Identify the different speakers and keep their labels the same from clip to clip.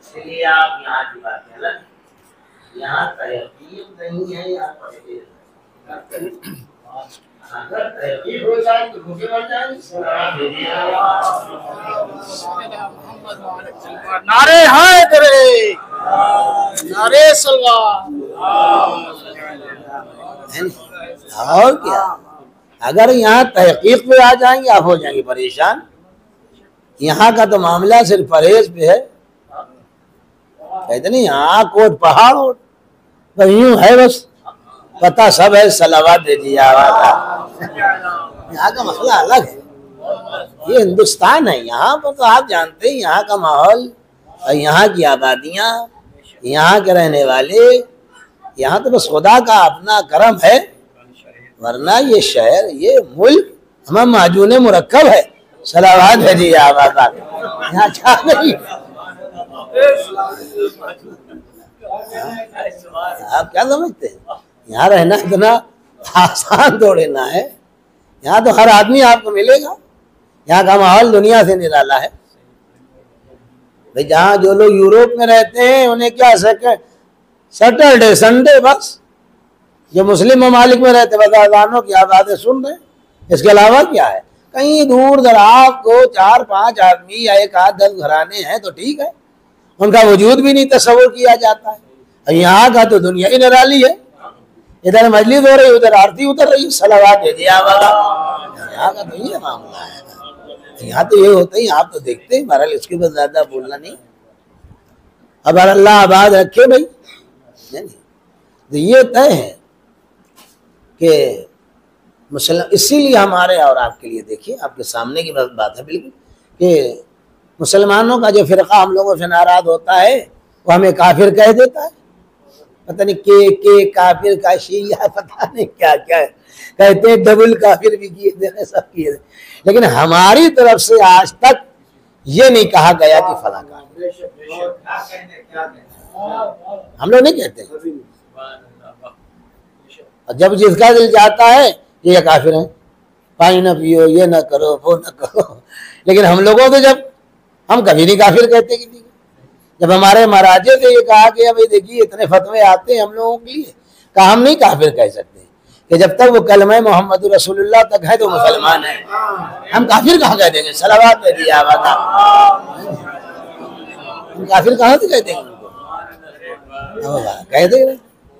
Speaker 1: इसलिए आप यहाँ की बात है ना, यहाँ तरकीब नहीं है, यहाँ परहेज है। अगर तरकीब हो जाए तो भूखे मर जाएंगे।
Speaker 2: नारे हैदरे, नारे सलवार।
Speaker 3: और क्या, अगर यहाँ तहकीक पे आ जाएंगे आप हो जाएंगे परेशान। यहाँ का तो मामला सिर्फ परहेज पे है। कहते नहीं यहाँ कोट पहाड़ हो, तो यूं है बस, पता सब है, सलावात दे दिया। यहाँ का मसला अलग है, ये हिंदुस्तान है। यहाँ पर तो आप जानते हैं यहाँ का माहौल और यहाँ की आबादियाँ, यहाँ के रहने वाले, यहाँ तो बस खुदा का अपना करम है, वरना ये शहर, ये मुल्क हमारा माजून मुरक्कब है। सलावात है जी आबाद, यहाँ क्या नहीं। आप क्या समझते हैं यहाँ रहना इतना आसान थोड़े ना है। यहाँ तो हर आदमी आपको मिलेगा। यहाँ का माहौल दुनिया से निराला है भाई। जहाँ जो लोग यूरोप में रहते हैं उन्हें क्या सैटरडे संडे बस, जो मुस्लिम ममालिक में रहते बस अजानों की आवाज़ें सुन रहे, इसके अलावा क्या है। कहीं दूर दराज को 4-5 आदमी या 1-8-10 घराने हैं तो ठीक है, उनका वजूद भी नहीं तस्वुर किया जाता है। और यहाँ का तो दुनिया ही निराली है, इधर मजलिस हो रही, उधर आरती उतर रही, सलावात दे दिया वाला। यहाँ का तो ये मामला है। यहाँ तो ये होता है, आप तो देखते हैं। बहरहाल इसके बाद ज्यादा बोलना नहीं। अब अल्लाह आबाद रखे भाई। तो ये तय है कि मुसलमान, इसीलिए हमारे और आपके लिए देखिए, आपके सामने की बात है बिल्कुल, कि मुसलमानों का जो फिरका हम लोगों से नाराज होता है वो हमें काफिर कह देता है। पता नहीं के काफिर का शिया, पता नहीं क्या क्या है। कहते हैं डबल काफिर भी किए थे, सब किए थे, लेकिन हमारी तरफ से आज तक ये नहीं कहा गया कि फला काफिर। हम लोग नहीं कहते। और जब जिसका दिल जाता है ये काफिर है, पानी न पियो, ये न करो, वो न करो, लेकिन हम लोगों को जब हम कभी नहीं काफिर कहते कि जब हमारे महाराजे से ये कहा कि भाई देखिए इतने फतवे आते हैं हम लोगों के लिए, कहा हम नहीं काफिर कह सकते कि जब तक वो कलमा मोहम्मद रसूलुल्लाह तक है तो मुसलमान है। हम काफिर कहाँ कह देंगे? सलावत दे दिया बता, हम काफिर कहाँ से कह देंगे उनको? कह देंगे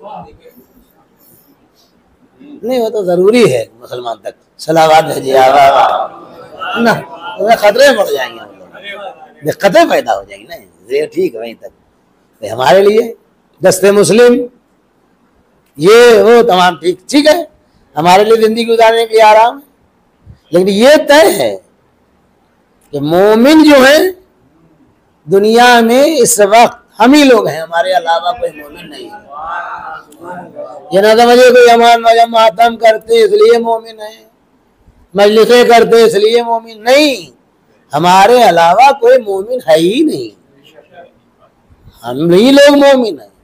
Speaker 3: नहीं, वो तो जरूरी है मुसलमान तक सलावत भेजिए ना, उसमें खतरे बढ़ जाएंगे, हम लोग दिक्कतें पैदा हो जाएंगी ना। ये ठीक है, वहीं तक तो हमारे लिए दस्ते मुस्लिम ये वो तमाम ठीक है, हमारे लिए जिंदगी गुजारने के लिए आराम है। लेकिन ये तय है कि मोमिन जो है दुनिया में इस वक्त हम ही लोग हैं, हमारे अलावा कोई मोमिन नहीं है। ये ना समझे कोई हमारे मातम करते इसलिए मोमिन है, मजलिसें करते इसलिए मोमिन नहीं, हमारे अलावा कोई मोमिन है ही नहीं, हम ही लोग मोमिन है।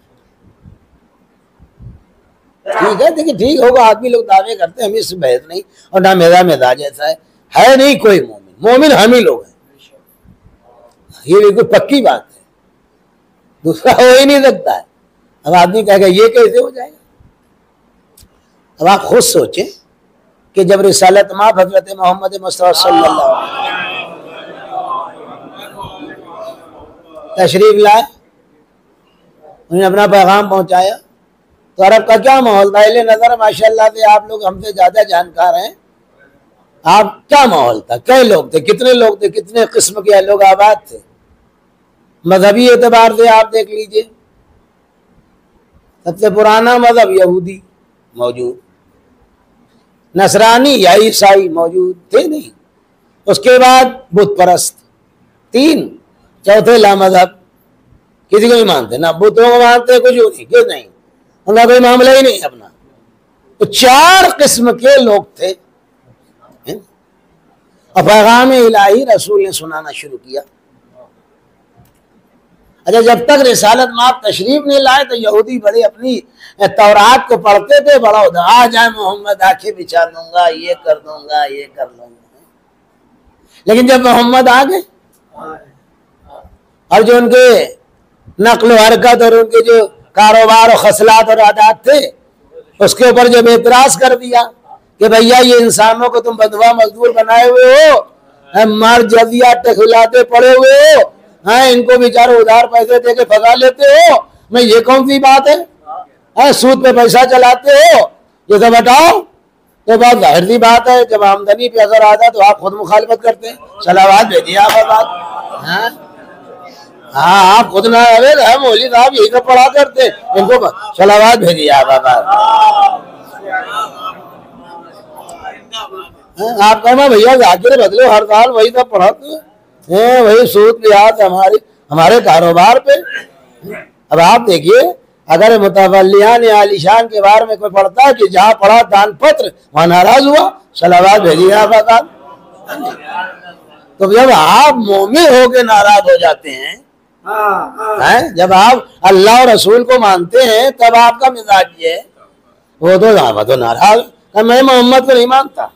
Speaker 3: ठीक है, देखिए ठीक होगा, आदमी लोग दावे करते हैं, हम इससे बहस नहीं, और ना मेरा मिजाज ऐसा है नहीं कोई मोमिन, मोमिन हम ही लोग हैं, ये बिल्कुल पक्की बात है, दूसरा हो ही नहीं सकता है। अब आदमी कहेगा ये कैसे हो जाएगा? अब आप खुद सोचें कि जब रिसालत माफ़ हज़रत मोहम्मद मुस्तफ़ा सल्लल्लाहु अलैहि वसल्लम तशरीफ लाए, उन्हें अपना पैगाम पहुंचाया, तो अरब का क्या माहौल था? इले नज़र माशाल्लाह से आप लोग हमसे ज़्यादा जानकार हैं, आप क्या माहौल था, क्या लोग थे, कितने लोग थे, कितने किस्म के लोग आबाद थे? मजहबी एतबार से आप देख लीजिए, सबसे पुराना मजहब यहूदी मौजूद, नसरानी या ईसाई मौजूद थे नहीं, उसके बाद बुत परस्त 3, चौथे ला मजहब, किसी को नहीं मानते, ना बुतों को मानते, कुछ नहीं, क्यों नहीं, उनका कोई मामला ही नहीं अपना। तो 4 किस्म के लोग थे। और पैगाम इलाही रसूल ने सुनाना शुरू किया। अच्छा, जब तक रिसालत माप तशरीफ नहीं लाए तो यहूदी बड़े अपनी तौरात को पढ़ते थे, बड़ा आ जाए मोहम्मद आंखें बिछा दूंगा, ये कर दूंगा, ये कर लूंगा। लेकिन जब मोहम्मद आ गए और जो उनके नक्ल हरकत और उनके जो कारोबार और खसलात और आदात थे उसके ऊपर जब एतराज कर दिया कि भैया ये इंसानों को तुम बंधुआ मजदूर बनाए हुए हो, मार जदिया टखलाते पड़े हुए हो, हैं इनको बेचारे उधार पैसे दे के भगा लेते हो, मैं ये कौन सी बात है? सूद पे पैसा चलाते हो, ये तो बताओ। तो बात जाहिर सी बात है, जब आमदनी पे अगर आता तो आप खुद मुखालिफत करते हैं। सलावात भेजिए आप बात। हाँ आप खुद ना अरे मौलवी साहब यही तो पढ़ा करते, इनको सलावात भेजिए आप बात। आप कहना भैया जाकिर बदलो हर साल वही सब पढ़ाते हैं, वही सूद ब्याज हमारे कारोबार पे। अब आप देखिए अगर मुतवल्लियान आलिशान के बारे में कोई पढ़ता है कि जहाँ पढ़ा दान पत्र वहाँ नाराज हुआ, सलावात भेजिए आप। तो जब आप मोमिन होके नाराज हो जाते हैं, जब आप अल्लाह और रसूल को मानते हैं तब आपका मिजाज ये है। वो तो नाराज, मैं मोहम्मद को नहीं मानता,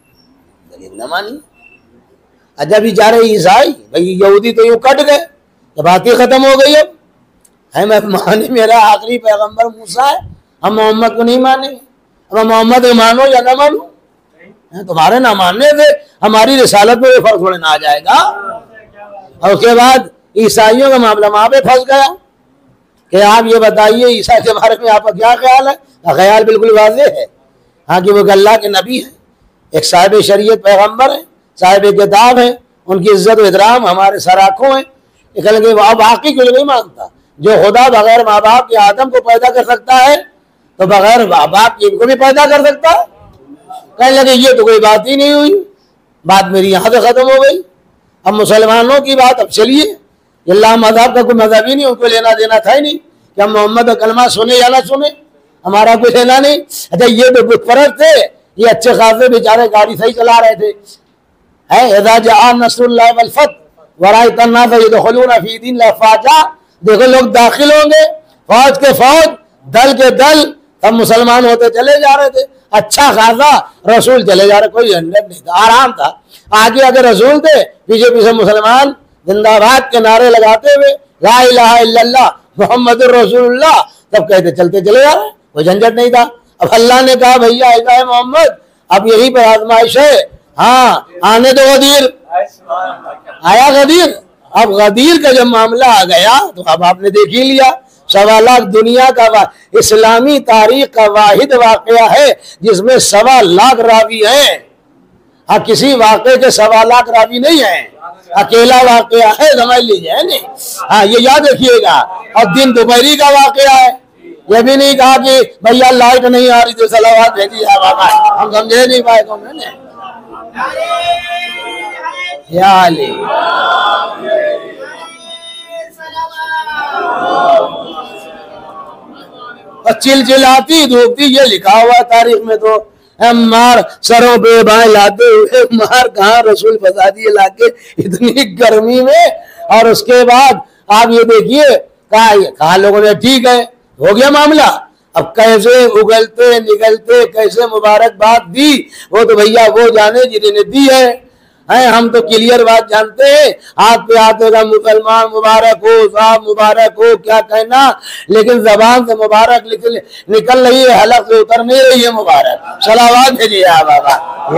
Speaker 3: न मानी। जब बेचारे ईसाई भाई यहूदी तो यूं कट गए, जब बात ही खत्म हो गई। अब है मैं माने मेरा आखिरी पैगंबर मूसा है, हम मोहम्मद को नहीं मानेंगे। अब मोहम्मद को मानो या ना मानो, तुम्हारे ना मानने से हमारी रिसालत में फर्क थोड़े ना आ जाएगा। और उसके बाद ईसाइयों का मामला वहां पे फंस गया कि आप ये बताइए ईसा के बारे में आपका क्या ख्याल है? ख्याल बिल्कुल वाज़ेह है, हाँ कि वो अल्लाह के नबी है, एक साहिब शरीयत पैगंबर है, साहिब किताब है, उनकी इज्जत व इकराम हमारे सराखों है। लेकिन वाकई क्यों नहीं मानता? जो खुदा बगैर माँ बाप के आदम को पैदा कर सकता है तो बगैर माँ बाप के इनको भी पैदा कर सकता है। कहने लगे ये तो कोई बात ही नहीं हुई, बात मेरी यहाँ से खत्म हो गई। अब मुसलमानों की बात, अब चलिए अल्लाह मज़हब का कोई मज़हब ही नहीं, उनको लेना देना था ही नहीं कि हम मोहम्मद का कलमा सुने या ना सुने, हमारा कोई लेना नहीं। अच्छा ये तो बुत परस्त थे, ये अच्छे खासे बेचारे गाड़ी सही चला रहे थे। इज़ा जाअ नस्रुल्लाहि वल फतह वराअयत अन्नास यदखुलूना फी दीनिल्लाहि अफ़वाजा, देखो लोग दाखिल होंगे फौज के फौज, दल के दल, सब मुसलमान होते चले जा रहे थे। अच्छा खासा रसूल चले जा रहे, कोई झंझट नहीं था, आराम था। आगे अगर रसूल थे, पीछे पीछे मुसलमान जिंदाबाद के नारे लगाते हुए ला इलाहा इल्लल्लाह मुहम्मदुर रसूलुल्लाह सब कहते चलते चले जा रहे, कोई झंझट नहीं था। अब अल्लाह ने कहा भैया ऐसा मोहम्मद अब यही पर आजमाइश है, हाँ आने दो गदीर। आया गदीर। अब गदीर का जब मामला आ गया तो अब आपने देख ही लिया, 1.25 लाख दुनिया का इस्लामी तारीख का वाहिद वाकया है जिसमें 1.25 लाख रावी हैं। हाँ किसी वाक़े के 1.25 लाख रावी नहीं है, अकेला वाकया है, समझ लीजिए नहीं। हाँ ये याद रखिएगा। और दिन दोपहरी का वाकया है, ये भी नहीं कहा कि भैया लाइट नहीं आ रही तो सलावात भेजी, हम समझे नहीं पाए को मैंने चिलचिलाती धूपती, ये लिखा हुआ तारीख में। तो मार सरों पे बाएं लाते हुए मार कहाँ रसूल फंसा दिए लाके इतनी गर्मी में। और उसके बाद आप ये देखिए कहा लोगों ने ठीक है हो गया मामला, अब कैसे उगलते निकलते कैसे मुबारकबाद दी वो तो भैया वो जाने जिन्होंने दी है। हम तो क्लियर बात जानते हैं, हाथ पे हाथ होगा मुसलमान मुबारक हो, साहब मुबारक हो, क्या कहना, लेकिन जबान से मुबारक निकल रही है, हलक से उतर नहीं रही है मुबारक। सलावात भेजिए बाबा,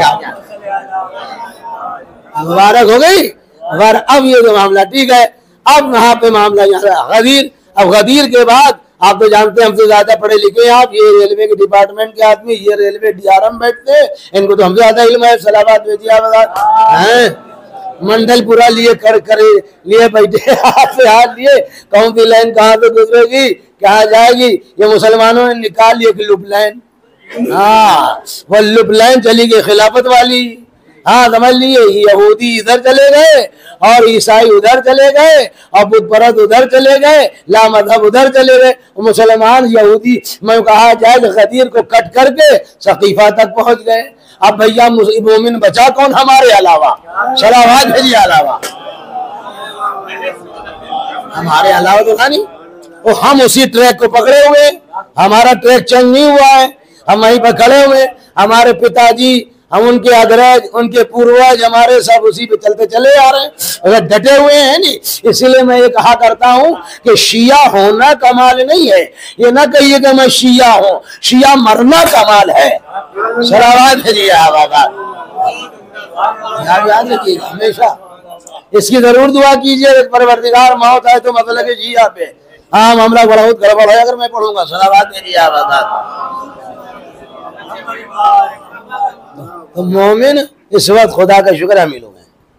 Speaker 3: मुबारक हो गई। और अब ये जो मामला ठीक है, अब वहां पे मामला यहाँ गदीर। अब गदीर के बाद आप तो जानते हैं हमसे ज्यादा पढ़े लिखे हैं आप, ये रेलवे के डिपार्टमेंट के आदमी, ये रेलवे डीआरएम बैठते हैं, इनको तो हमसे ज्यादा इल्म है। सलावात भेजिए मंडल पूरा लिए करे लिए बैठे, हाथ से हाथ लिए, कौन सी लाइन कहाँ से गुजरेगी क्या जाएगी, ये मुसलमानों ने निकाल लिया कि लुप लाइन। हाँ वो लुप लाइन चली गई खिलाफत वाली। हाँ समझ लिए, यहूदी इधर चले गए और ईसाई उधर चले गए और बुत परस्त उधर चले गए, ला मजहब उधर चले गए। मुसलमान यहूदी मैं कहा जाए गदीर को कट करके सकीफा तक पहुंच गए। अब भैया मोमिन बचा कौन हमारे अलावा? सलावात भेजिए अलावा, हमारे अलावा तो नहीं। वो हम उसी ट्रैक को पकड़े हुए, हमारा ट्रैक चेंज नहीं हुआ है, हम वहीं पर खड़े हुए। हमारे पिताजी हम उनके अग्रज, उनके पूर्वज, हमारे सब उसी पे चलते चले आ रहे हैं, अगर डटे हुए हैं नहीं। इसीलिए मैं ये कहा करता हूं कि शिया होना कमाल नहीं है। ये ना कहिए कि मैं शिया हूं, शिया मरना कमाल है। सलावत भेजिए बाबा, याद रखिएगा हमेशा, इसकी जरूर दुआ कीजिए। परवरदिगार मौत है तो मतलब है जिया पे। हाँ मामला बहुत गड़बड़ है अगर मैं पढ़ूंगा। सलावत भेजिए बाबा। तो मोमिन इस वक्त खुदा का शुक्र है मिलूंगा,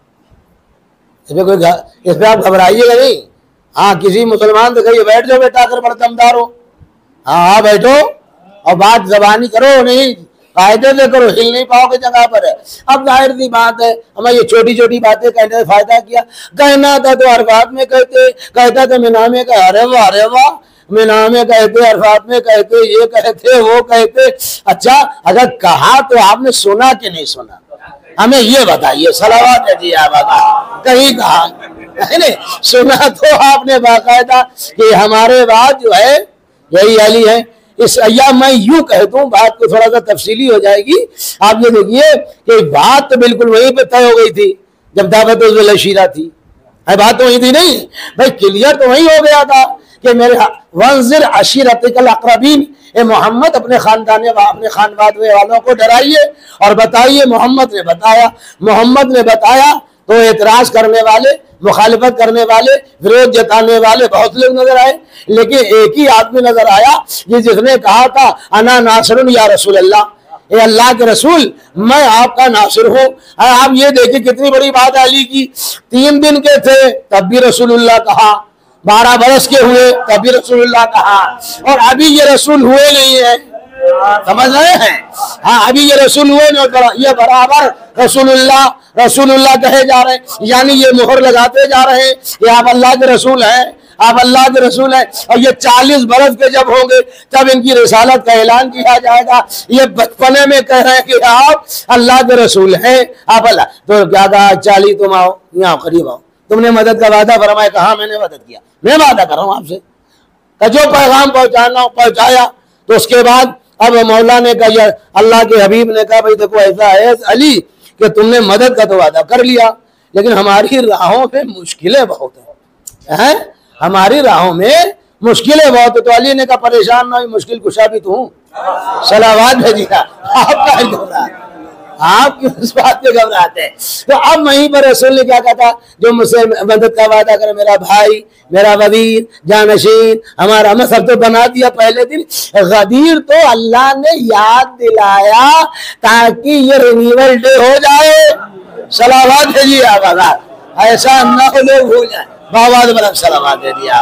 Speaker 3: इस पे आप घबराइएगा नहीं। हाँ किसी मुसलमान से कहिए बैठ जाओ बेटा अगर बड़ा दमदार हो, हाँ बैठो और बात जबानी करो, नहीं कायदे से करो, हिल नहीं पाओगे जगह पर है। अब जाहिर सी बात है हमें ये छोटी छोटी बातें कहने से फायदा क्या। कहना था तो अरफात में कहते, कहता था मीना में कह अरे वाह मीना में कहते, अरफात में कहते, ये कहते वो कहते। अच्छा अगर कहा तो आपने सुना कि नहीं सुना, हमें ये बताइए। सलावत है जी बाबा, कहीं कहा नहीं सुना तो आपने बाकायदा कि हमारे बाद जो है यही अली है। इस या मैं यूं कह दूं, बात को थोड़ा सा तफसीली हो जाएगी। आप ये देखिए कि बात तो बिल्कुल वहीं पे तय हो गई थी जब दावत शीरा थी, बात तो वही थी नहीं भाई, क्लियर तो वही हो गया था कि मेरे वंज़िर अशीरतिकल अक़रबीन, ए मोहम्मद अपने खानदान अपने खानवाद वालों को डराइए और बताइए। मोहम्मद ने बताया तो एतराज करने वाले, मुखालिफत करने वाले, विरोध जताने वाले बहुत लोग नजर आए, लेकिन एक ही आदमी नजर आया ये जिसने कहा था अना नासिरुन या रसूल अल्लाह, ए अल्लाह के रसूल मैं आपका नासिर हूँ। आप ये देखिए कितनी बड़ी बात अली की। 3 दिन के थे तब भी रसूलुल्लाह कहा, 12 बरस के हुए तब भी रसूलुल्लाह कहा, और अभी ये रसूल हुए नहीं है। समझ रहे हैं? हाँ अभी ये रसूल हुए नहीं, ये बराबर रसूलुल्लाह कहे जा रहे हैं, यानी ये मोहर लगाते जा रहे हैं कि आप अल्लाह के रसूल हैं, आप अल्लाह के रसूल हैं। और ये 40 बरस के जब होंगे तब इनकी रिसालत का ऐलान किया जाएगा। ये बचपने में कह रहे हैं कि आप अल्लाह के रसूल हैं, आप अल्लाह। तो क्या कहा 40 तुम आओ, यहाँ करीब आओ, तुमने मदद का वादा फरमाया, कहा मैंने मदद किया, मैं वादा कर रहा हूँ आपसे, जो पैगाम पहुंचाना पहुंचाया। तो उसके बाद अब मौला ने कहा, अल्लाह के हबीब ने कहा भाई देखो ऐसा है अली कि तुमने मदद का तो वादा कर लिया, लेकिन हमारी राहों में मुश्किलें बहुत हैं, हमारी राहों में मुश्किलें बहुत है। तो अली ने कहा परेशान ना, मुश्किल कुशा भी तू। सलावत भेजिएगा। आपका घबराहट, आप क्यों इस बात पे घबराते हैं? तो अब वहीं पर रसूल ने क्या कहा था, जो मुझसे मदद का वादा करे, मेरा भाई, मेरा वजीर, जानशीन, हमारा, मैं सब तो बना दिया पहले दिन। गदीर तो अल्लाह ने याद दिलाया ताकि ये रिन्यूअल डे हो जाए। सलावत भेजिए आवाज़, ऐसा ना हो लोग भूल जाए। बाबा बड़ा सलावत दे दिया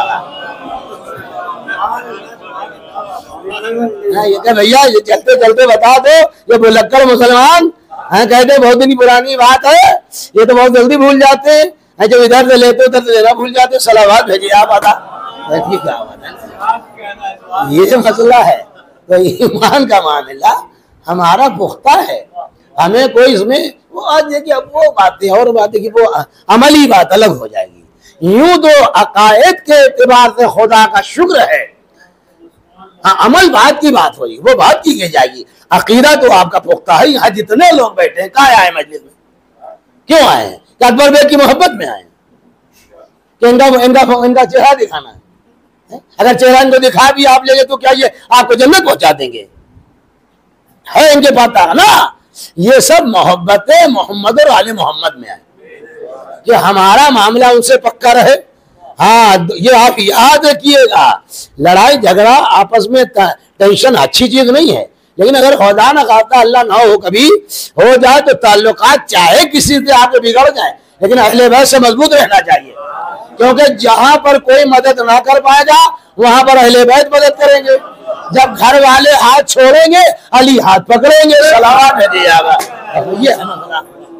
Speaker 3: ये भैया, ये चलते चलते बता दो, ये भुलक्कड़ मुसलमान हैं, कहते बहुत दिन पुरानी बात है, ये तो बहुत जल्दी भूल जाते हैं, जब इधर से लेते उधर से लेना भूल जाते। सलावत भेजिए आप आधा, क्या बात है, ये मसला है। तो ईमान का मामला हमारा पुख्ता है, हमें कोई इसमें वो आज देखिए वो बातें और बातें की वो अमली बात अलग हो जाएगी। यूं तो अकायद के एतबार से खुदा का शुक्र है, हाँ अमल बात की बात होगी, वो बात की जाएगी। अकीदा तो आपका पुख्ता है। यहाँ जितने लोग बैठे हैं कहाँ आए मजलिस में, क्यों आए हैं? क्या अकबर बेग की मोहब्बत में आए कि इनका चेहरा दिखाना है? अगर चेहरा इनको दिखा भी आप लेंगे तो क्या ये आपको जन्नत पहुंचा देंगे? है इनके पास ना। ये सब मोहब्बत मोहम्मद और आले मोहम्मद में आए कि हमारा मामला उनसे पक्का रहे। हाँ ये आप याद रखिएगा, लड़ाई झगड़ा आपस में टेंशन अच्छी चीज नहीं है, लेकिन अगर खुदा न खास्ता अल्लाह ना हो कभी हो जाए तो ताल्लुकात चाहे किसी से आके बिगड़ जाए, लेकिन अहले बैत से मजबूत रहना चाहिए, क्योंकि जहां पर कोई मदद ना कर पाएगा वहां पर अहले बैत मदद करेंगे। जब घर वाले हाथ छोड़ेंगे अली हाथ पकड़ेंगे। सलावत है जी आगा, ये है मसला।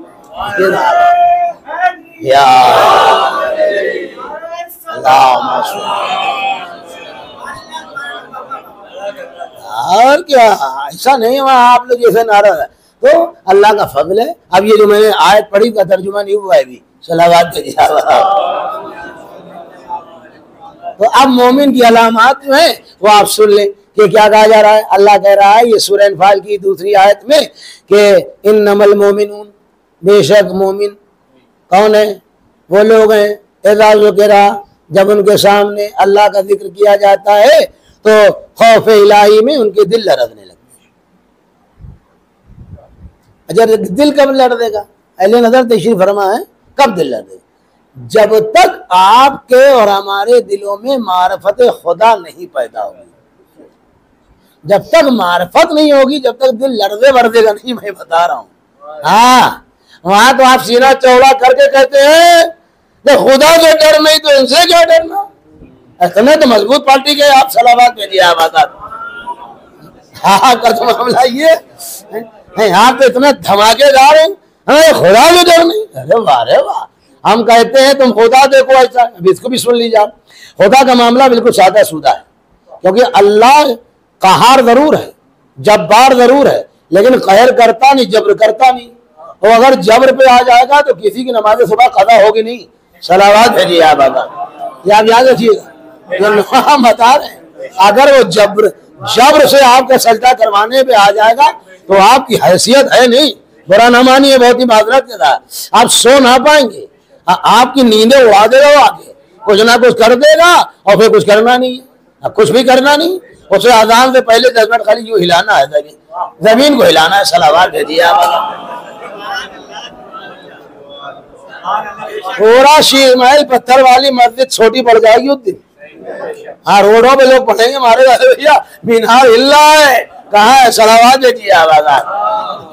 Speaker 3: और क्या ऐसा नहीं है आप लोग जैसे नाराज है तो अल्लाह का फजल है। अब ये जो मैंने आयत पढ़ी का तर्जुमा नहीं हुआ है भी। सलावत है। तो अब मोमिन की अलामात जो है वो आप सुन लें कि क्या कहा जा रहा है। अल्लाह कह रहा है ये सूरह अनफाल की दूसरी आयत में कि इन्नमल मोमिनून, बेशक मोमिन कौन है? वो लोग हैं इज़ा ज़ुकिरा, जब उनके सामने अल्लाह का जिक्र किया जाता है तो खौफ इलाही में उनके दिल लरजने लगते हैं। अच्छा, दिल कब लड़ देगा? अहले नजर तशरीफ फरमा है, कब दिल लड़ देगा? जब तक आपके और हमारे दिलों में मारफत खुदा नहीं पैदा होगी। जब तक मारफत नहीं होगी, जब तक दिल लड़दे वर्देगा नहीं, मैं बता रहा हूँ। हाँ, वहां तो आप सीना चौड़ा करके कहते हैं कि खुदा से डर नहीं तो इनसे क्या डरना। इतने तो मजबूत पार्टी के आप सलावात भेजिए। आप हाँ कर तो मामला ये है, आप तो इतना धमाकेदार हैं, हमें खुदा से डर नहीं। अरे वाह, अरे वाह। हम कहते हैं तुम खुदा देखो ऐसा। अभी इसको भी सुन लीजिए आप। खुदा का मामला बिल्कुल सादा सूदा है, क्योंकि अल्लाह कहार जरूर है, जब्बार जरूर है, लेकिन कहर करता नहीं, जबर करता नहीं। और अगर जबर पे आ जाएगा तो किसी की नमाज सुबह कदा होगी नहीं। सलावात भेजिए आप। ये आप याद रखिएगा, हम बता रहे हैं, अगर वो जबर से आपका सजदा करवाने पे आ जाएगा तो आपकी हैसियत है नहीं। बुरा ना मानिए, बहुत ही माजरत के साथ। आप सो ना पाएंगे, आपकी नींदें उड़ा देगा वो आगे, कुछ ना कुछ कर देगा और फिर कुछ करना नहीं है, कुछ भी करना नहीं। उसे अजान से पहले 10 मिनट खाली यूं हिलाना है, जमीन को हिलाना है। सलावात भेजिए आप। पूरा शीर महल पत्थर वाली मस्जिद छोटी पड़ जाएगी उस दिन। हाँ, रोडों पे लोग पढ़ेंगे, मारे जाते भैया मीनार हिल रहा है, कहाँ है? सलावात भेजिए आप।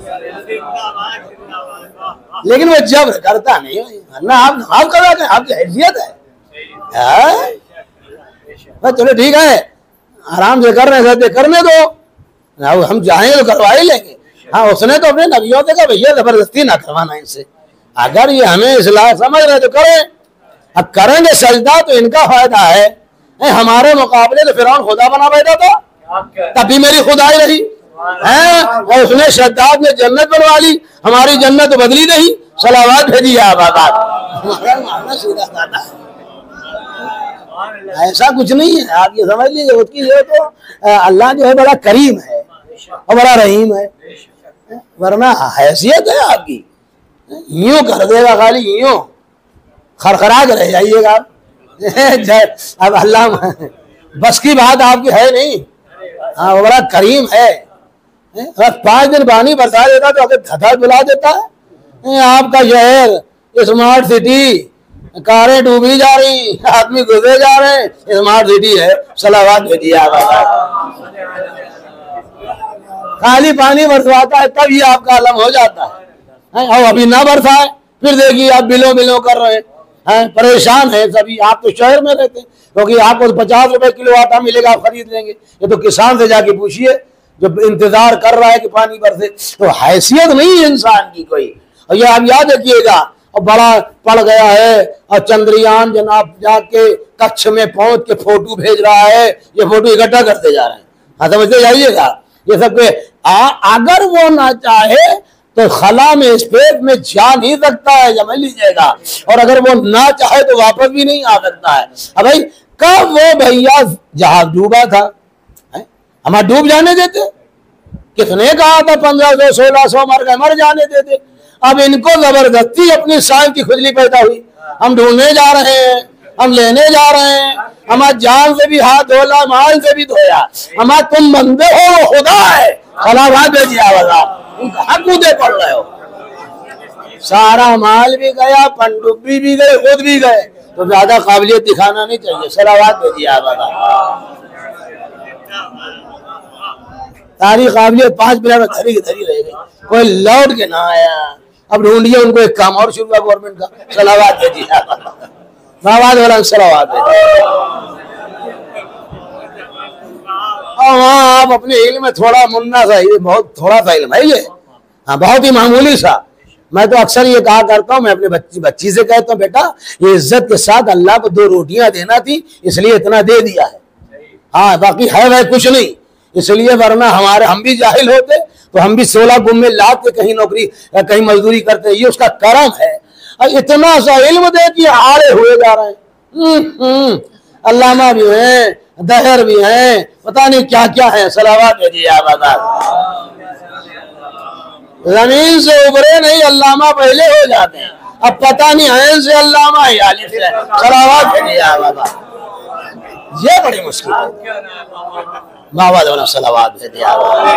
Speaker 3: लेकिन वो जबर करता नहीं ना। आप कर आपकी हैसियत है। चलो ठीक है, आराम से कर रहे हैं, करने दो, हम चाहेंगे तो करवा ही लेंगे। हाँ, उसने तो अपने नबियों से कहा भैया जबरदस्ती ना करवाना इनसे। अगर ये हमें इस्लाह समझ रहे तो करें। अब करेंगे सजदा तो इनका फायदा है। हमारे मुकाबले तो फिरौन खुदा बना बैठा था, तब भी मेरी खुदाई रही है। और उसने शद्दाद ने जन्नत बनवा ली, हमारी जन्नत बदली नहीं। सलावात भेजिए आप। ऐसा कुछ नहीं है, आप ये समझ लीजिए। उसकी ये तो अल्लाह जो है बड़ा करीम है और बड़ा रहीम है, वरना हैसियत है आपकी। यूं कर देगा, खाली यूं खरखरा के रह जाइएगा। अब अल्लाह बस की बात आपकी है नहीं। हाँ, वो बड़ा करीम है। 5 दिन पानी बरसा देता तो अगर धधा बुला देता है। आपका शहर स्मार्ट सिटी, कारें डूबी जा रही, आदमी गुजरे जा रहे हैं, स्मार्ट सिटी है। सलावात भेजिए आप। खाली पानी बरसवाता है तब ये आपका आलम हो जाता है। और अभी ना बरसाए फिर देखिए आप बिलो कर रहे हैं, परेशान है सभी। आप तो शहर में रहते हैं, क्योंकि आपको 50 रुपए किलो आटा मिलेगा, आप खरीद लेंगे। ये तो किसान से जाके पूछिए जो इंतजार कर रहा है कि पानी बरसे। तो हैसियत नहीं है इंसान की कोई। और ये आप याद रखिएगा। और बड़ा पड़ गया है और चंद्रयान जनाब जाके कच्छ में पहुंच के फोटो भेज रहा है, ये फोटो इकट्ठा करते जा रहे हैं। हाँ, समझते जाइएगा। ये सब अगर वो ना चाहे तो खला में स्पेस में जा नहीं सकता है, समझ लीजिएगा। और अगर वो ना चाहे तो वापस भी नहीं आ सकता है। अब भाई कब वो भैया जहाज डूबा था, हमारा डूब जाने देते? किसने कहा था 1500 1600 मर जाने देते? अब इनको जबरदस्ती अपनी सांस की खुजली पैदा हुई। हम ढूंढने जा रहे हैं, हम लेने जा रहे हैं। हमारा जान से भी हाथ धोला, माल से भी धोया। हमारा तुम बंदे हो, वो खुदा है। सलावात भेजिए आवाज़। कहाँ कूदे पड़ रहे हो? सारा माल भी गया, पनडुब्बी भी गए, खुद भी गए। तो ज्यादा काबिलियत दिखाना नहीं चाहिए। सलावात भेजिए आवाज़। सारी काबिलियत 5 मिनट में धरी रह गई, कोई लौट के ना आया। अब ढूंढिए उनको एक काम और शुरू हुआ गवर्नमेंट का। सलावात भेजिए आवाज़। सलावात भेजिए। और वहाँ आप अपने इल्म में थोड़ा मुन्ना सा, ये बहुत थोड़ा सा इल्म है ये। हाँ, बहुत ही मामूली सा। मैं तो अक्सर ये कहा करता हूँ, मैं अपने बच्ची से कहता हूँ, बेटा ये इज्जत के साथ अल्लाह को 2 रोटियां देना थी, इसलिए इतना दे दिया है। हाँ, बाकी है वह कुछ नहीं, इसलिए। वरना हम भी जाहिल होते तो हम भी 16 गुम्मे लाद के कहीं नौकरी कहीं मजदूरी करते। ये उसका करम है। और इतना सा इल्म दे कि आड़े हुए जा रहे हैं। अल्लामा भी हैं, दहर भी हैं, पता नहीं क्या क्या है। सलावात भेजिए आवाज़। जमीन से उभरे नहीं, अल्लामा पहले हो जाते हैं। अब पता नहीं है से अल्लामा है आलिम से सलावत है या बाबा, ये बड़ी मुश्किल है। बाबा दोनों सलावत भेज दिया,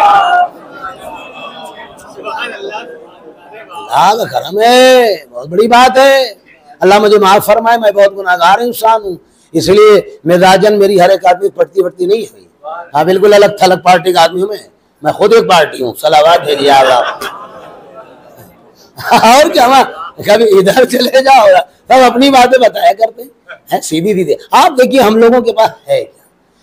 Speaker 3: अल्लाह का करम है, बहुत बड़ी बात है। अल्लाह मुझे माफ फरमाए, मैं बहुत गुनाहगार इंसान हूँ, इसलिए मिजाजन मेरी हर एक आदमी पड़ती नहीं हुई। हाँ बिल्कुल अलग थलग पार्टी का आदमी हूँ मैं खुद एक पार्टी हूँ। सलावत भेजिए आप। और क्या, कभी इधर चले जाओ, सब अपनी बातें बताया करते हैं सीधी सीधे। आप देखिए हम लोगों के पास है क्या,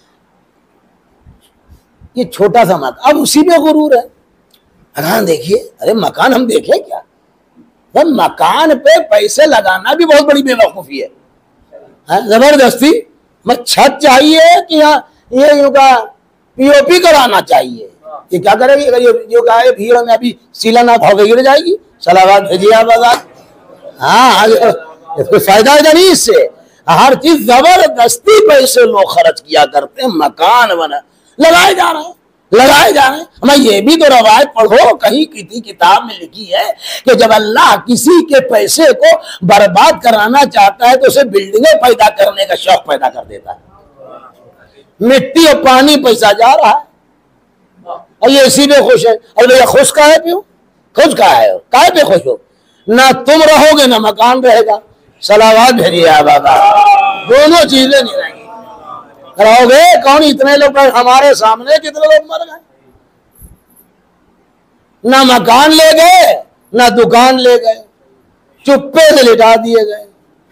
Speaker 3: ये छोटा सा मकान, अब उसी में गुरूर है। मकान देखिए, अरे मकान हम देखे क्या, तो मकान पे पैसे लगाना भी बहुत बड़ी बेवकूफी है। जबरदस्ती मैं छत चाहिए कि ये योगा पीओपी कराना चाहिए, ये क्या करेगी अगर ये योगा है भीड़ में अभी सीलाना भाव गिर जाएगी। सलावत भेजिए आप। हाँ इसको फायदा नहीं इससे, हर चीज जबरदस्ती पैसे लोग खर्च किया करते हैं, मकान बना लगाए जा रहे हैं। हमें ये भी तो रवायत पढ़ो, कहीं किसी किताब में लिखी है कि जब अल्लाह किसी के पैसे को बर्बाद कराना चाहता है तो उसे बिल्डिंगें पैदा करने का शौक पैदा कर देता है। मिट्टी और पानी पैसा जा रहा है और ये इसी में खुश है। अरे भैया खुश का है, क्यों खुश का है, काहे पे खुश हो, ना तुम रहोगे ना मकान रहेगा। सलावत भेजिए आप बाबा, दोनों चीजें नहीं रहेंगी। रहोगे कौन, इतने लोग हमारे सामने कितने लोग मर गए, ना मकान ले गए ना दुकान ले गए, चुप्पे से लिटा दिए गए।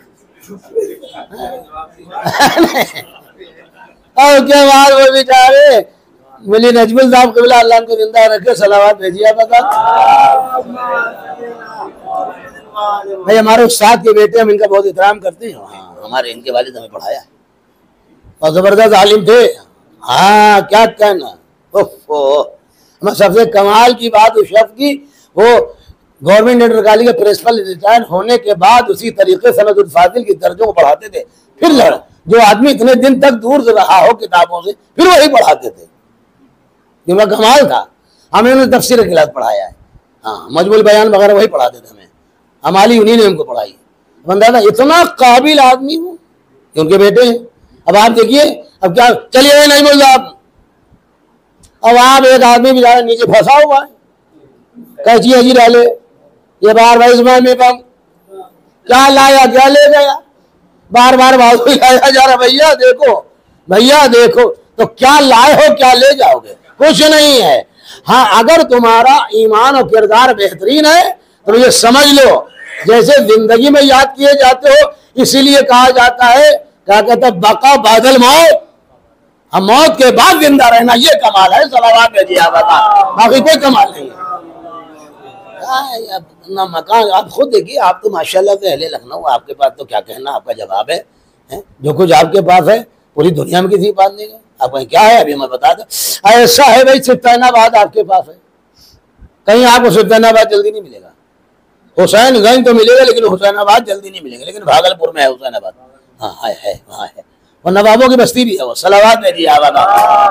Speaker 3: और क्या बाद वो बेचारे मिली नजमुल साहब कबिला अल्लाह को जिंदा रखे। सलावत भेजिए बता। भाई हमारे उस्ताद के बेटे, हम इनका बहुत एहतराम करते हैं। हाँ हमारे इनके वालिद हमें पढ़ाया और जबरदस्त आलिम थे। हाँ क्या कहना, हमें सबसे कमाल की बात उस शख्स की, वो गवर्नमेंट इंटर कॉलेज के प्रिंसिपल रिटायर होने के बाद उसी तरीके सनदुल फाजिल की दर्जों को पढ़ाते थे। फिर जो आदमी इतने दिन तक दूर से रहा हो किताबों से, फिर वही पढ़ाते थे। उनका कमाल था। हमें उन्होंने तफसीर के खिलाफ पढ़ाया है। हाँ मजमुल बयान वगैरह वही पढ़ाते थे हमें, हमारी उन्हीं ने हमको पढ़ाई। बंदा था इतना काबिल आदमी हूँ, उनके बेटे हैं। अब आप देखिए, अब क्या चलिए नहीं बोल आप, अब आप एक आदमी भी जाए नीचे फंसा हुआ है, कैची हजी डाले, ये बार बार इसमें में कम क्या लाया क्या ले गया, बार बार बाजू लाया जा रहा, भैया देखो तो क्या लाए हो क्या ले जाओगे, कुछ नहीं है। हाँ अगर तुम्हारा ईमान और किरदार बेहतरीन है तो ये समझ लो, जैसे जिंदगी में याद किए जाते हो, इसीलिए कहा जाता है, क्या कहते हैं, बका बादल मौत, हम मौत के बाद जिंदा रहना, ये कमाल है। सलावत भेजिए आप बता, बाकी कोई कमाल नहीं है। ना मकान, आप खुद देखिए, आप तो माशाल्लाह से अहले लखनऊ, आपके पास तो क्या कहना, आपका जवाब है, जो कुछ आपके पास है पूरी दुनिया में किसी के पास नहीं है। आपको क्या है अभी मैं बता दूं, ऐसा है भाई, सुल्तानाबाद आपके पास है, कहीं आपको सुल्तानाबाद जल्दी नहीं मिलेगा। हुसैनगंज तो मिलेगा लेकिन हुसैनाबाद जल्दी नहीं मिलेगा, लेकिन भागलपुर में है हुसैनाबाद। हाँ है वहाँ है, और नवाबों की बस्ती भी है वो। सलावत में दिया बाबा।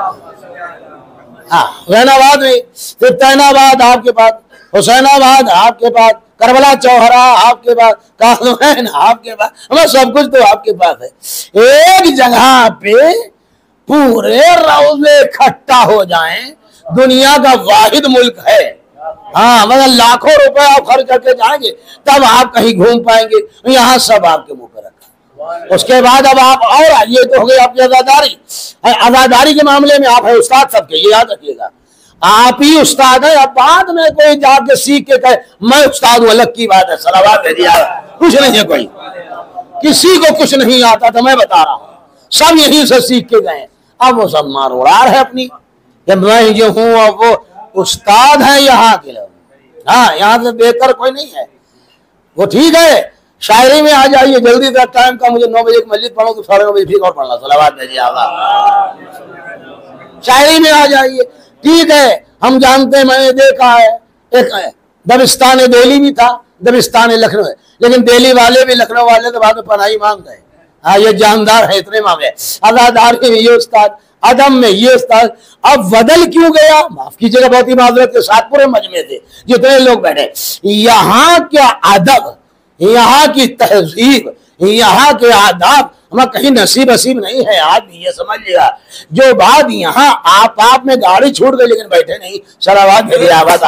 Speaker 3: हाँ हुसैनाबाद में, सुल्तानाबाद आपके पास, हुसैनाबाद आपके पास, करबला चौहरा आपके पास, कालवैन आपके पास, हमें सब कुछ तो आपके पास है। एक जगह पे पूरे रोजे इकट्ठा हो जाएं, दुनिया का वाहिद मुल्क है। हाँ मतलब लाखों रुपए आप खर्च करके जाएंगे तब आप कहीं घूम पाएंगे, यहाँ सब आपके मुंह पर रखा। उसके बाद अब आप और आइए तो हो गई आपकी आजादारी। आजादारी के मामले में आप है उस्ताद सबके, ये याद रखिएगा, आप ही उस्ताद है। अब बाद में कोई जाके सीख के कहे मैं उस्ताद हूं, अलग की बात है। सलावत है दिया, कुछ नहीं है, कोई किसी को कुछ नहीं आता था, मैं बता रहा हूँ, सब यहीं से सीख के गए। अब वो सब मार उड़ा है अपनी, जब मैं जो हूँ अब वो उस्ताद है यहाँ के लोग। हाँ यहाँ से बेहतर कोई नहीं है, वो ठीक है। शायरी में आ जाइए जल्दी से, टाइम का मुझे 9 बजे मस्जिद पढ़ो तो 9:30 बजे ठीक और पढ़ना। सलावत भेजिए आगा, शायरी में आ जाइए, ठीक है। हम जानते हैं, मैंने देखा है, एक दबिस्तान दिल्ली भी था, दबिस्तान लखनऊ है, लेकिन दिल्ली वाले भी लखनऊ वाले तो बाद में पनाही मांग गए। हाँ ये जानदार है, इतने मांगे आजादार के ये उस्ताद अदम में ये अब बदल क्यों गया? माफ कीजिएगा, बहुत ही माजरत के साथ पूरे मजमे थे जितने लोग बैठे, यहाँ क्या अदब, यहाँ की तहजीब, यहाँ के आदाब हमारा कहीं नसीब नसीब नहीं है। आज भी ये समझ लिया, जो बात यहाँ आप में गाड़ी छूट गई लेकिन बैठे नहीं, सलावात भेजिए, आवाज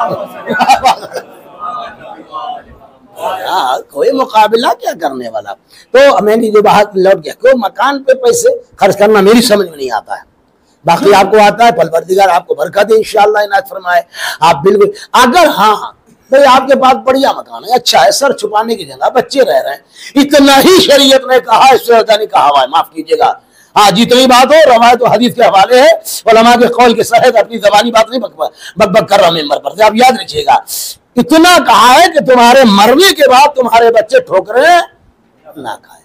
Speaker 3: कोई मुकाबला क्या करने वाला। तो मैंने जो बात लौट गया कि मकान पे पैसे खर्च करना मेरी समझ में नहीं आता है, बाकी आपको आता है। परवरदिगार आपको बरकत इंशाअल्लाह इनायत फरमाए। आप बिल्कुल, अगर हाँ भाई आपके पास बढ़िया मकान है, अच्छा है, सर छुपाने की जगह, बच्चे रह रहे हैं, इतना ही शरीयत ने कहा, इससे ज्यादा नहीं कहा हुआ है। माफ कीजिएगा, हाँ जितनी बात हो रवायत तो हदीस के हवाले है, उलमा के कौल के सहित अपनी जबानी बात नहीं बक कर रहा मेंबर पर। आप याद रखिएगा, इतना कहा है कि तुम्हारे मरने के बाद तुम्हारे बच्चे ठोकरें ना खाए,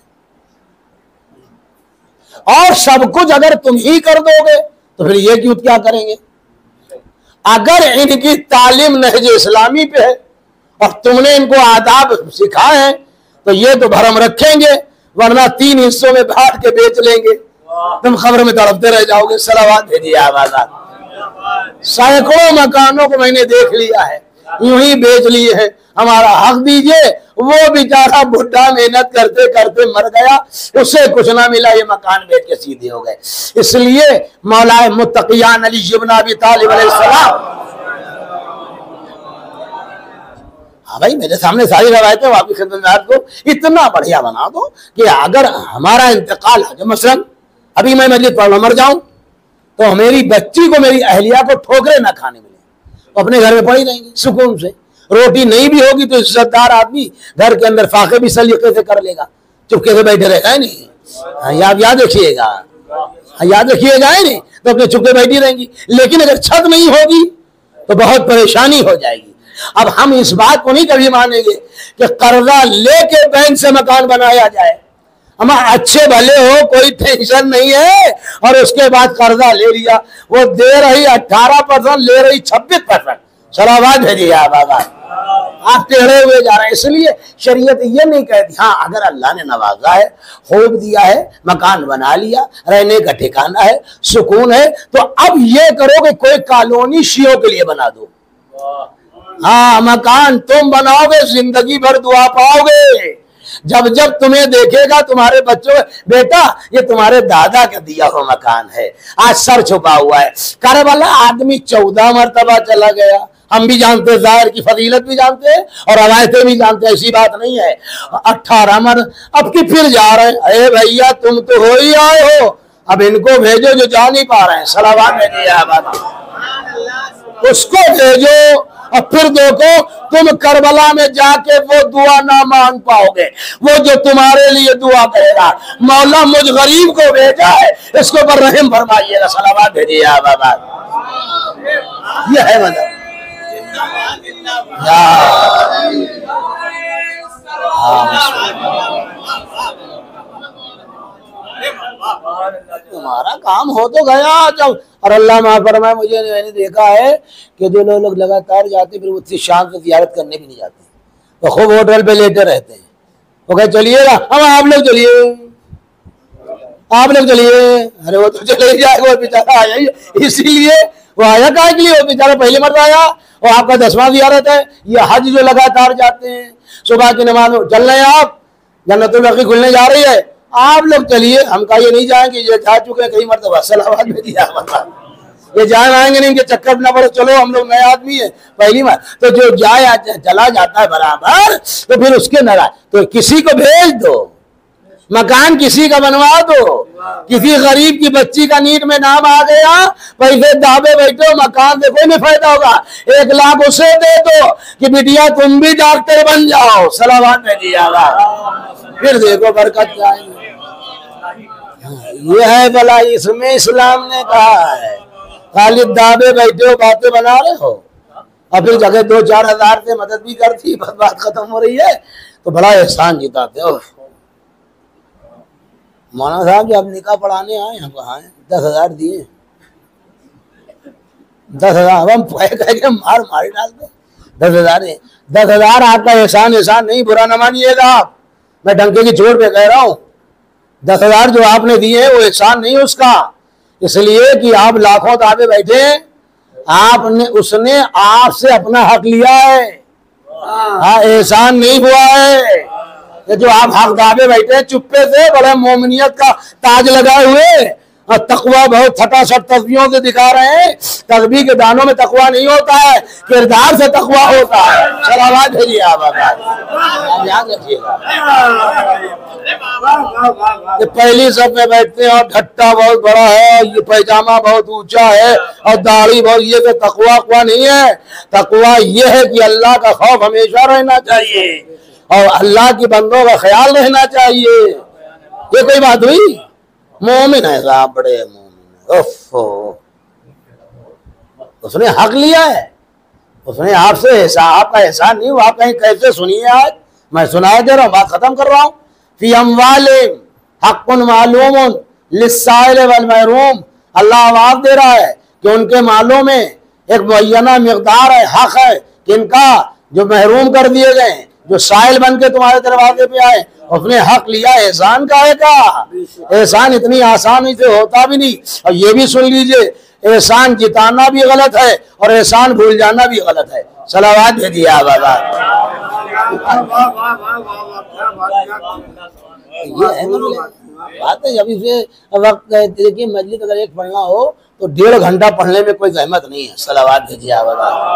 Speaker 3: और सब कुछ अगर तुम ही कर दोगे तो फिर ये क्यों क्या करेंगे। अगर इनकी तालीम नहज इस्लामी पे है और तुमने इनको आदाब सिखाए हैं तो ये तो भरम रखेंगे, वरना 3 हिस्सों में बांट के बेच लेंगे, तुम खबर में तड़पते रह जाओगे। सलावात भेजिए, आवाज। सैकड़ों मकानों को मैंने देख लिया है, यूं ही बेच लिए हैं, हमारा हक दीजिए। वो बेचारा बुढ़ा मेहनत करते करते मर गया, उसे कुछ ना मिला, ये मकान बेच के सीधे हो गए। इसलिए मौलाए मुत्तकियान अली इब्न अबी तालिब अलैहिस्सलाम, हाँ भाई मेरे सामने सारी रवायतें आपकी खिदमत में आपको इतना बढ़िया बना दो कि अगर हमारा इंतकाल है, मसलन अभी मैं मस्जिद पढ़ मर जाऊं तो मेरी बच्ची को, मेरी अहलिया को ठोकरे ना खाने मिले, अपने घर में पड़ी रहेंगी सुकून से। रोटी नहीं भी होगी तो इज्जतदार आदमी घर के अंदर फाके भी सलीके से कर लेगा, चुपके से बैठे रहेगा नहीं। आप याद रखिएगा, याद रखिएगा नहीं तो अपने चुपके बैठी रहेंगी। लेकिन अगर छत नहीं होगी तो बहुत परेशानी हो जाएगी। अब हम इस बात को नहीं कभी मानेंगे कि कर्जा लेके बैंक से मकान बनाया जाए। हम अच्छे भले हो, कोई टेंशन नहीं है, और उसके बाद कर्जा ले लिया, वो दे रही 18%, ले रही 26%। सलावात भेजिए बाबा, आप टेढ़े हुए जा रहे हैं। इसलिए शरीयत ये नहीं कहती, हाँ अगर अल्लाह ने नवाजा है, खूब दिया है, मकान बना लिया, रहने का ठिकाना है, सुकून है, तो अब ये करो कि कोई कॉलोनी शियों के लिए बना दो। हाँ मकान तुम बनाओगे, जिंदगी भर दुआ पाओगे। जब जब तुम्हें देखेगा तुम्हारे बच्चों, बेटा ये तुम्हारे दादा का दिया हुआ मकान है, आज सर छुपा हुआ है। करबला आदमी 14 मरतबा चला गया, हम भी जानते हैं, जाहिर की फजीलत भी जानते हैं और रवायतें भी जानते हैं, ऐसी बात नहीं है। 18 मर अब की फिर जा रहे हैं। अरे भैया तुम तो हो ही आए हो, अब इनको भेजो जो जा नहीं पा रहे हैं। सलावात भेजिए, उसको भेजो। और फिर देखो तुम करबला में जाके वो दुआ ना मांग पाओगे, वो जो तुम्हारे लिए दुआ करेगा। मौला मुझ गरीब को भेजा है, इसके ऊपर रहम फरमाइएगा। सलावात भेजिए बाबा, ये है मतलब। तुम्हारा काम हो तो गया जब। और अल्लाह माफ फरमाए, मुझे मैंने देखा है कि जो लोग लगातार जाते फिर उससे शाम से जियारत करने भी नहीं जाते, तो खूब होटल पे लेटे रहते हैं। वो कहे चलिएगा, हम आप लोग चलिए, आप लोग चलिए। अरे वो तो चले ही जाएगा, वो बेचारा आया ही इसीलिए। वो आया काहे के लिए? वो बेचारा पहले मर आया, और आपका 10वां जियारत है। ये हज जो लगातार जाते हैं, सुबह की नमाज में चल रहे हैं, आप जन्नतुल बकी खुलने जा रही है, आप लोग चलिए। हम कहा ये नहीं जाएंगे, ये जा चुके हैं कई मरतबा। सलावात में दिया ये जाए आएंगे नहीं, इनके चक्कर ना पड़े, चलो हम लोग नए आदमी है पहली बार। तो जो जाए चला जाता है बराबर, तो फिर उसके नाराज, तो किसी को भेज दो, मकान किसी का बनवा दो। किसी गरीब की बच्ची का नीट में नाम आ गया, पैसे दाबे बैठो, मकान से कोई नहीं फायदा होगा। 1 लाख उसे दे दो कि बिटिया तुम भी डॉक्टर बन जाओ। सलावात में दिया, फिर देखो बरकत जाएगी। ये है भला, इसमें इस्लाम ने कहा है। खाली दाबे बैठे हो, बातें बना रहे हो, और फिर जगह 2-4 हजार से मदद भी करती, बस बात खत्म हो रही है, तो बड़ा एहसान जिताते हो। मौलाना साहब जो अब निकाह पढ़ाने आए हम कहा 10,000 दिए, 10,000 हम कह के मारी डालते। 10,000 आपका एहसान नहीं, बुरा न मानिएगा आप, मैं डंके की चोट पे कह रहा हूँ। 10,000 जो आपने दिए वो एहसान नहीं उसका, इसलिए कि आप लाखों ताबे बैठे, आपने उसने आपसे अपना हक लिया है। हाँ, एहसान नहीं हुआ है। ये जो आप हक दावे बैठे चुप्पे से, बड़े मोमिनियत का ताज लगाए हुए और तकवा बहुत फटाफट तस्वीरों से दिखा रहे हैं। तस्बीह के दानों में तकवा नहीं होता है, किरदार से तकवा होता है। सलावत भेजिए आप याद रखिएगा। ये पहली सब में बैठते हैं और ढट्टा बहुत बड़ा है, ये पैजामा बहुत ऊंचा है और दाढ़ी बहुत, ये तो तकवा नहीं है। तकवा ये है कि अल्लाह का खौफ हमेशा रहना चाहिए और अल्लाह की बंदों का ख्याल रहना चाहिए। ये कोई बात हुई? मोमिन है साहब, बड़े मोमिन। उसने हक लिया है, उसने आपसे आपका एहसान नहीं हुआ। आप कहीं कैसे सुनिए, आज मैं सुनाया दे रहा हूँ, बात खत्म कर रहा हूँ। फी अम्वालिहिम हक़्क़ुन मालूमुन लिस्साइल वल महरूम। अल्लाह आवाज़ दे रहा है कि उनके मालों में एक मुअय्यना मिक़दार है, हक है, किनका? जो महरूम कर दिए गए, जो साइल बन के तुम्हारे दरवाजे पे आए, उसने हक लिया। एहसान का है का? एहसान इतनी आसानी से होता भी नहीं। और ये भी सुन लीजिए, एहसान जिताना भी गलत है और एहसान भूल जाना भी गलत है। सलावत भेजिए आप। ये है बात है। जब इसे वक्त देखिए, मजलिस अगर एक पढ़ना हो तो 1.5 घंटा पढ़ने में कोई जहमत नहीं है। सलावत भेजिए आप।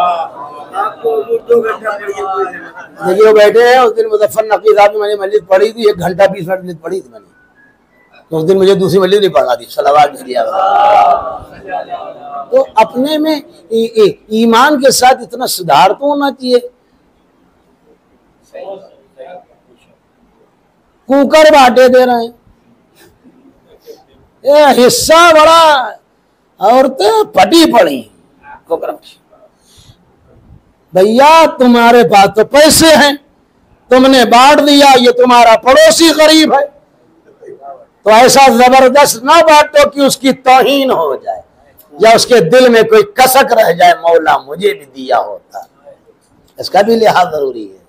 Speaker 3: देखिए वो बैठे हैं, उस दिन मुज़फ़्फ़र नक़वी साहब की मैंने मजलिस पढ़ी थी, 1 घंटा 20 मिनट पढ़ी थी मैंने, तो उस दिन मुझे दूसरी मजलिस नहीं पढ़ना थी। सलावत भेजिए आप। तो अपने में ईमान के साथ इतना सुधार तो होना चाहिए। कुकर बांटे दे रहे हैं, ये हिस्सा बड़ा, औरतें पटी पड़ी। भैया तुम्हारे पास तो पैसे हैं, तुमने बांट दिया, ये तुम्हारा पड़ोसी गरीब है, तो ऐसा जबरदस्त ना बांटो कि उसकी तौहीन हो जाए या उसके दिल में कोई कसक रह जाए, मौला मुझे भी दिया होता। इसका भी लिहाज जरूरी है।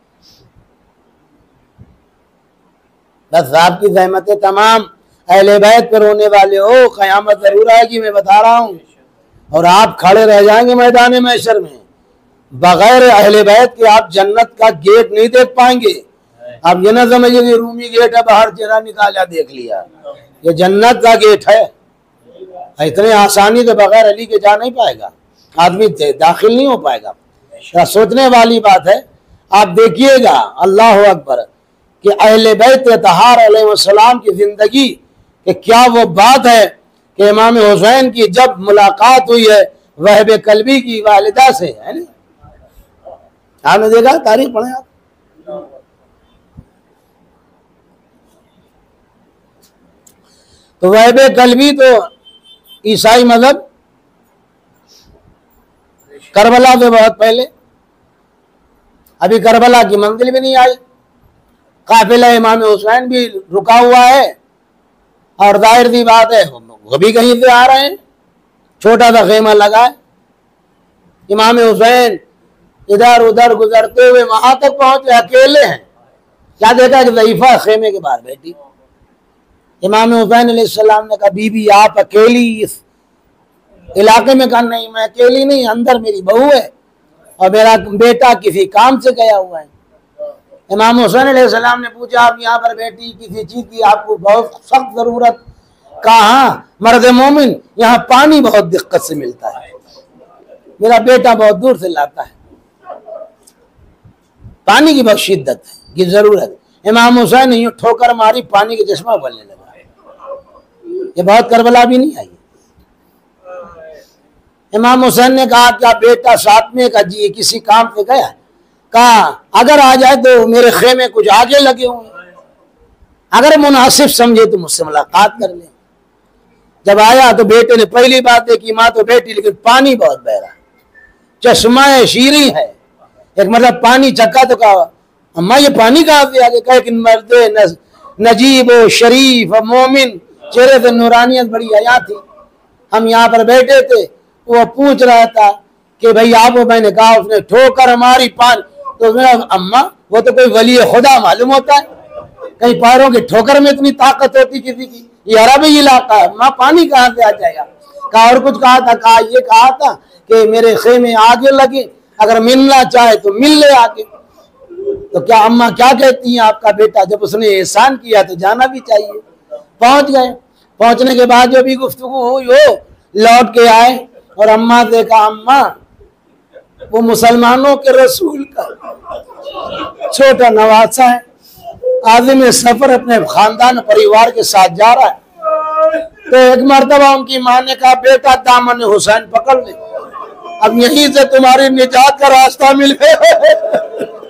Speaker 3: बस आपकी ज़हमतें तमाम अहले बैत पर रोने वाले हो, क़यामत जरूर आएगी, मैं बता रहा हूँ। और आप खड़े रह जाएंगे मैदान महशर में, बगैर अहले बैत के आप जन्नत का गेट नहीं देख पाएंगे। आप ये ना समझिए कि रूमी गेट है, बाहर चेहरा निकाला देख लिया, ये जन्नत का गेट है। इतने आसानी से बगैर अली के जा नहीं पाएगा आदमी, दाखिल नहीं हो पाएगा। सोचने वाली बात है। आप देखिएगा, अल्लाह अकबर, कि अहले बैत तहार अलैहिस्सलाम की जिंदगी कि क्या वो बात है कि इमाम हुसैन की जब मुलाकात हुई है वहब कल्बी की वालिदा से, है ना? आपने देखा, तारीख पढ़े आप। तो वहब कल्बी तो ईसाई मजहब करबला से बहुत पहले, अभी करबला की मंजिल भी नहीं आई, काफिला इमाम हुसैन भी रुका हुआ है और जाहिर सी बात है वो भी कहीं से आ रहे हैं। छोटा सा खेमा लगा है, इमाम हुसैन इधर उधर गुजरते हुए वहां तक पहुंचे, अकेले हैं। क्या देखा कि ज़ईफा खेमे के बाहर बैठी। इमाम हुसैन अलैहिस्सलाम ने कहा, बीबी आप अकेली इस इलाके में? कहा नहीं, मैं अकेली नहीं, अंदर मेरी बहू है और मेरा बेटा किसी काम से गया हुआ है। इमाम हुसैन अलैहिस्सलाम ने पूछा, आप यहाँ पर बैठी किसी चीज की आपको बहुत सख्त जरूरत? कहा, मर्द मोमिन यहाँ पानी बहुत दिक्कत से मिलता है, मेरा बेटा बहुत दूर से लाता है, पानी की बहुत शिद्दत है की जरूरत। इमाम हुसैन ने यूं ठोकर मारी, पानी के चश्मा बनने लगा। ये बहुत करबला भी नहीं आई। इमाम हुसैन ने कहा, क्या बेटा साथ में? का जी किसी काम से गया। कहा, अगर आ जाए तो मेरे खेमे कुछ आगे लगे हुए, अगर मुनासिब समझे तो मुझसे मुलाकात कर ले। जब आया तो बेटे ने पहली बात देखी, माँ तो बेटी लेकिन पानी बहुत बह रहा, चश्मा शीरी है। एक मतलब पानी चक्का तो कहा, अम्मा ये पानी कहाँ से आ गया? कहा कि मर्द नजीब शरीफ मोमिन, चेहरे से नूरानियत बड़ी हया थी, हम यहाँ पर बैठे थे, वो पूछ रहा था कि भाई आप, मैंने कहा, उसने ठोकर हमारी पानी, तो उसने, अम्मा वो तो कोई वली खुदा मालूम होता है, कहीं पैरों की ठोकर में इतनी ताकत होती किसी की। ये अरबी इलाका है, माँ पानी कहाँ से आ जाएगा। कहा और कुछ कहा था, कहा ये कहा था कि मेरे खेमे आगे लगे, अगर मिलना चाहे तो मिल ले आके। तो क्या अम्मा क्या कहती हैं, आपका बेटा जब उसने एहसान किया तो जाना भी चाहिए। पहुंच गए, पहुंचने के बाद जो भी गुफ्तगू हुई हो, लौट के आए और अम्मा से कहा, अम्मा वो मुसलमानों के रसूल का छोटा नवासा है, आज़िम सफर अपने खानदान परिवार के साथ जा रहा है। तो एक मर्तबा उनकी माँ ने कहा, बेटा दामन हुसैन पकड़ ले, अब यहीं से तुम्हारी निजात का रास्ता मिल गया।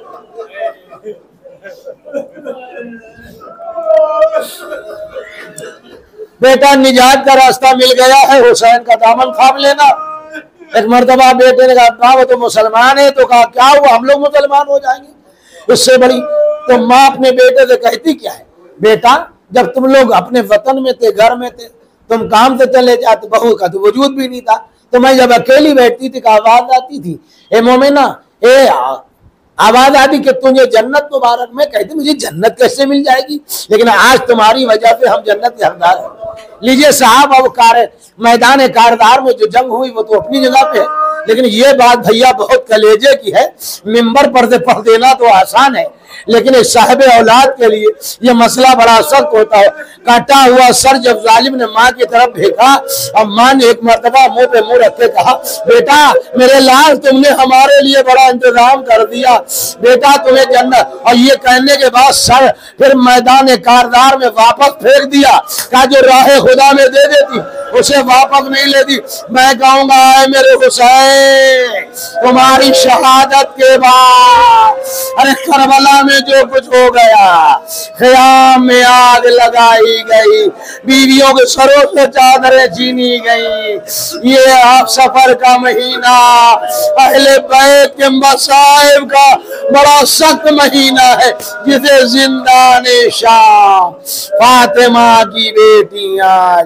Speaker 3: बेटा निजात का रास्ता मिल गया है, हुसैन का दामन थाम लेना। एक मर्तबा बेटे ने कहा, वो तो मुसलमान है। तो कहा क्या हुआ, हम लोग मुसलमान हो जाएंगे, इससे बड़ी। तो माँ अपने बेटे से कहती क्या है, बेटा जब तुम लोग अपने वतन में थे, घर में थे, तुम काम से चले जाते, बहू का तो वजूद भी नहीं था, तो मैं जब अकेली बैठती थी आवाज आती थी, ए मोमिना, ए आवाज आती कि तुझे जन्नत मुबारक। में कहती मुझे जन्नत कैसे मिल जाएगी, लेकिन आज तुम्हारी वजह से हम जन्नत के हकदार हैं। लीजिए साहब, अब मैदान कारदार में जो जंग हुई वो तो अपनी जगह पे है, लेकिन ये बात भैया बहुत कलेजे की है। मिंबर पर से पढ़ देना तो आसान है, लेकिन इस साहिब औलाद के लिए ये मसला बड़ा सख्त होता है। काटा हुआ सर जब जालिम ने माँ की तरफ फेंका और माँ ने एक मर्तबा मुंह पे मुंह रख के कहा, बेटा मेरे लाल तुमने हमारे लिए बड़ा इंतजाम कर दिया, बेटा तुम्हें जन्नत। और ये कहने के बाद सर फिर मैदान कारदार में वापस फेंक दिया, कहा जो राह खुदा में दे देती उसे वापस नहीं लेती। मैं कहूंगा मेरे हुसैन तुम्हारी शहादत के बाद, अरे करबला में जो कुछ हो गया, ख़याम में आग लगाई गई, बीवियों के सरों से चादरें छीनी गई। ये आप सफर का महीना अहले बैत के मसाइब का बड़ा सख्त महीना है, जिसे जिंदाने शाम फातिमा की बेटियां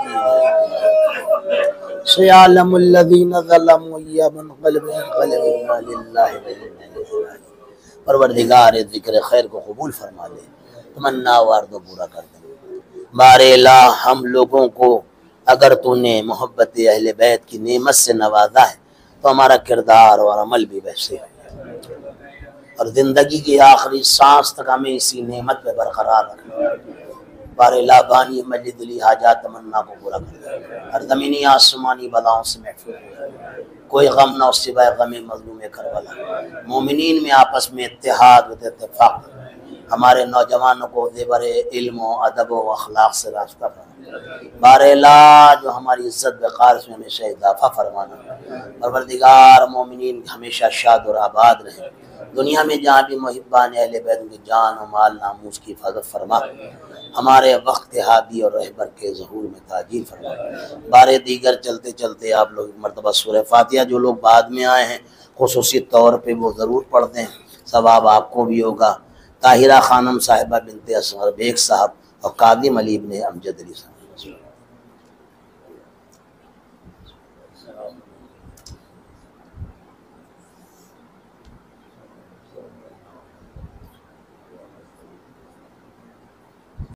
Speaker 3: परवरदिगार जिक्र खैर को कबूल फरमा दे, तमन्ना वारदो पूरा कर दे। बारे ला हम लोगों को अगर तूने मोहब्बत अहले बैत की नेमत से नवाजा है तो हमारा किरदार और अमल भी वैसे है, और जिंदगी की आखिरी सांस तक हमें इसी नेमत पे बरकरार रखना। बारे ला बानी मजिद दिली हाजात तमन्ना को पूरा कर दे, हर ज़मीनी आसमानी बलाओं से महफूज हो, कोई गम न सिवाय गम मज़लूम करबला। मोमिनीन में आपस में इत्तेहाद व इत्तेफाक, हमारे नौजवानों को ज़ेवर इल्म अदब व अखलाक से रास्ता फरमा। बारेला जो हमारी इज्जत वक़ार में हमेशा इजाफा फरमाना। परवरदिगार मोमिनीन हमेशा शाद और आबाद रहें, दुनिया में जहाँ भी मुहिब्बान अहले बैत की जान और माल नामूस की हिफाजत फरमा, हमारे वक्त हादी और रहबर के ज़हूर में ताजील फरमा। बारे दीगर चलते चलते आप लोग मरतबा सूरह फातिहा जो लोग बाद में आए हैं खुसूसी तौर पे वो ज़रूर पढ़ दें, सवाब आपको भी होगा। ताहिरा खानम साहिबा बिनते असगर बेग साहब और कादिम अली इब्ने अमजद अली साहब।